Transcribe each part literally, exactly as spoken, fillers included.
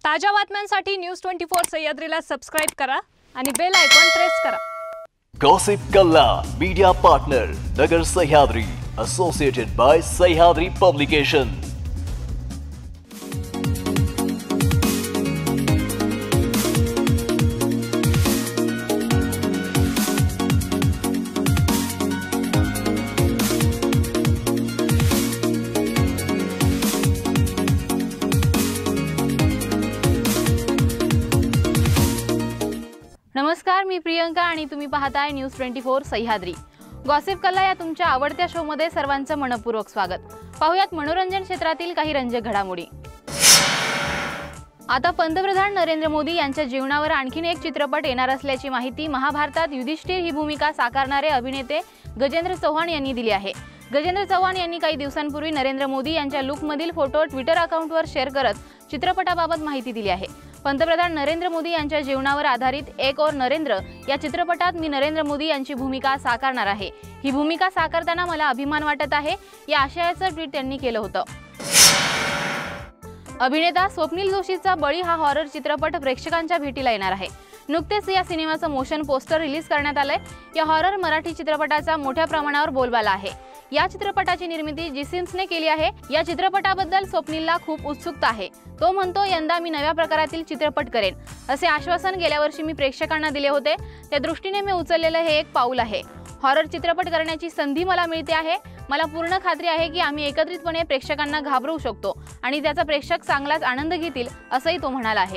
ताजा बातम्यांसाठी news twenty four सह्याद्रीला सबस्क्राइब करा आणि बेल आयकॉन प्रेस करा। गॉसिप कल्ला media partner Nagar Sahyadri associated by Sahyadri publication. नमस्कार, मी प्रियंका आणि तुम्ही पाहताय news twenty four Sahyadri. Gossip कल्ला या तुमच्या आवडत्या शो मध्ये सर्वांचं मनपूर्वक स्वागत। पाहूयात मनोरंजन क्षेत्रातील काही रंजक घडामोडी। आता पंतप्रधान नरेंद्र मोदी यांच्या जीवनावर आणखीन एक चित्रपट येणार असल्याची माहिती महाभारतात युधिष्ठिर ही भूमिका साकारणारे अभिनेते गजेंद्र चव्हाण यांनी दिली आहे। गजेंद्र चव्हाण यांनी काही दिवसांपूर्वी नरेंद्र मोदी यांच्या लुकमधील फोटो ट्विटर अकाउंटवर शेअर करत चित्रपटाबाबत माहिती दिली आहे। पंतप्रधान नरेंद्र मोदी यांच्या जीवनावर आधारित एक और नरेंद्र या चित्रपटात मी नरेंद्र मोदी यांची भूमिका साकारणार आहे। ही भूमिका साकारताना मला अभिमान वाटत आहे, या आशयाचं ट्विट त्यांनी केलं होतं। अभिनेता स्वप्नील जोशीचा बळी हा हॉरर चित्रपट प्रेक्षकांच्या भेटीला येणार आहे। नुकतेच या सिनेमाचं मोशन पोस्टर रिलीज करण्यात आलंय। या हॉरर मराठी चित्रपटाचा मोठ्या प्रमाणावर बोलबाला आहे। या चित्रपटाची निर्मिती जिसिम्सने केली आहे। या चित्रपटाबद्दल स्वप्नीलला खूप उत्सुकता आहे। तो म्हणतो, यंदा मी नव्या प्रकारातील चित्रपट करेन असे आश्वासन गेल्या वर्षी मी प्रेक्षकांना दिले होते। त्या दृष्टीने मी उचललेलं हे एक पाऊल आहे। हॉरर चित्रपट करण्याची संधी मला मिळते आहे। मला पूर्ण खात्री आहे की आम्ही एकत्रितपणे प्रेक्षकांना घाबरवू शकतो आणि त्याचा प्रेक्षक चांगलाच आनंद घेतील असंही तो म्हणाला आहे।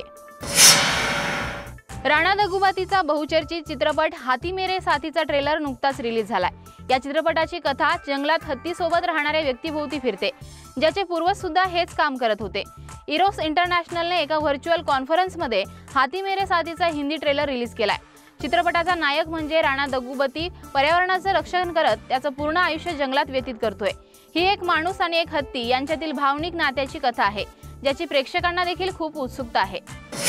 राणा दगुबातीचा बहुचर्चित चित्रपट हाथी मेरे साथीचा ट्रेलर नुकताच रिलीज झालाय। या चित्रपटाची कथा जंगलात हत्तीसोबत राहणाऱ्या व्यक्तीभोवती फिरते, ज्याचे पूर्वज सुद्धा हेच काम करत होते। इरोस इंटरनॅशनलने एका व्हर्च्युअल कॉन्फरन्समध्ये हाथी मेरे साथीचा हिंदी ट्रेलर रिलीज केलाय। चित्रपटाचा नायक म्हणजे राणा दगुबती पर्यावरणाचं रक्षण करत त्याचं पूर्ण आयुष्य जंगलात व्यतीत करतोय। ही एक माणूस आणि एक हत्ती यांच्यातील भावनिक नात्याची कथा आहे, ज्याची प्रेक्षकांना देखील खूप उत्सुकता आहे।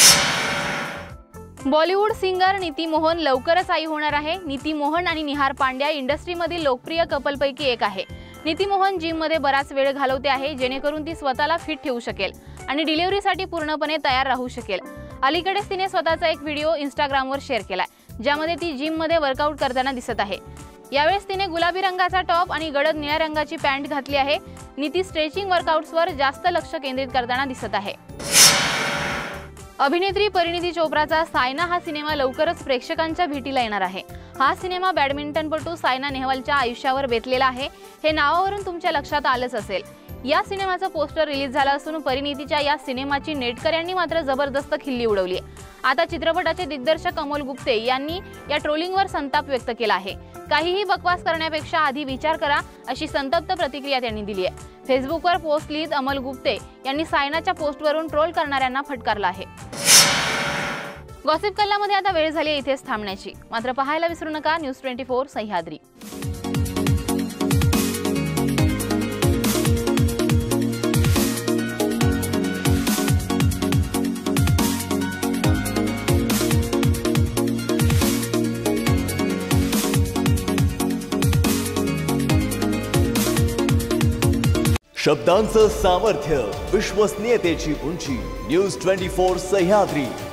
बॉलिवूड सिंगर नीती मोहन लवकरच आई होणार आहे। नीती मोहन आणि निहार पांड्या इंडस्ट्रीमधील लोकप्रिय कपलपैकी एक आहे। नीती मोहन जिम मध्ये बराच वेळ घालवते आहे, जेणेकरून ती स्वतःला फिट ठेवू शकेल आणि डिलिव्हरीसाठी पूर्णपणे तयार राहू शकेल। अलीकडेच तिने स्वतःचा एक व्हिडिओ इंस्टाग्रामवर शेअर केलाय, ज्यामध्ये ती जिम मध्ये वर्कआउट करताना दिसत आहे। यावेळेस तिने गुलाबी रंगाचा टॉप आणि गडद निळ्या रंगाची पॅन्ट घातली आहे। नीती स्ट्रेचिंग वर्कआउट्सवर जास्त लक्ष केंद्रित करताना दिसत आहे। अभिनेत्री परिणीती चोप्राचा सायना हा सिनेमा लवकरच प्रेक्षकांच्या भेटीला येणार आहे। हा सिनेमा बॅडमिंटनपटू सायना नेहवालच्या आयुष्यावर बेतलेला आहे, हे नावावरून तुमच्या लक्षात आलंच असेल। या सिनेमाचं पोस्टर रिलीज झालं असून परिणीतीच्या या सिनेमाची नेटकऱ्यांनी मात्र जबरदस्त खिल्ली उडवली आहे। आता चित्रपटाचे दिग्दर्शक अमोल गुप्ते यांनी या ट्रोलिंगवर संताप व्यक्त केला आहे। काहीही बकवास करण्यापेक्षा आधी विचार करा अशी संतप्त प्रतिक्रिया त्यांनी दिली आहे। फेसबुकवर पोस्ट लिहित अमोल गुप्ते यांनी सायनाच्या पोस्टवरून ट्रोल करणाऱ्यांना फटकारलं आहे। गॉसिप कल्लामध्ये आता वेळ झाली इथेच थांबण्याची, मात्र पाहायला विसरू नका न्यूज ट्वेंटी फोर सह्याद्री। शब्दांचं सामर्थ्य, विश्वसनीयतेची उंची, न्यूज ट्वेंटी फोर सह्याद्री।